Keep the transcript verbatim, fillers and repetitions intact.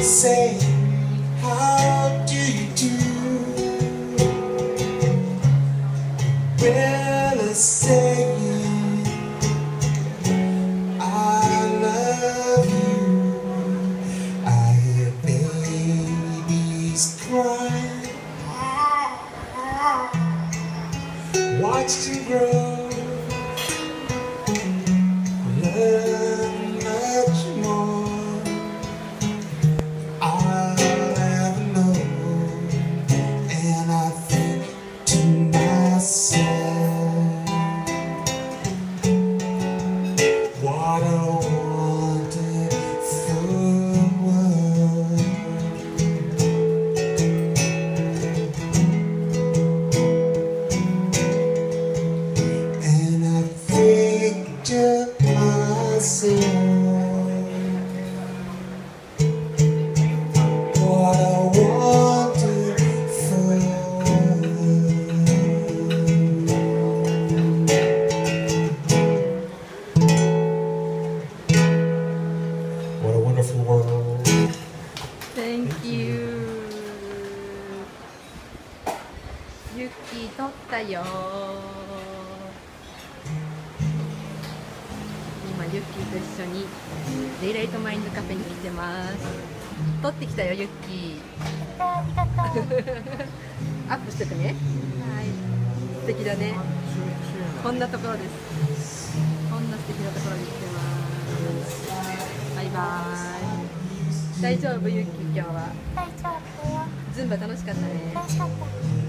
say, how do you do? Well, I say I love you. I hear babies cry, watch them grow. Learn much more. I'll ever know, and I think to myself, what a wonderful world. And I think to myself, what a wonderful world. What a wonderful world. Thank you. ユッキー撮ったよ。今ユッキーと一緒にデイライトマインドカフェに来てます。撮ってきたよユッキー。 ありがとう。 アップしててね。はい。素敵だね。こんなところです。こんな素敵なところに来てます。バイバーイ。大丈夫ユッキー今日は。 大丈夫よ。 ズンバ楽しかったね。 楽しかった。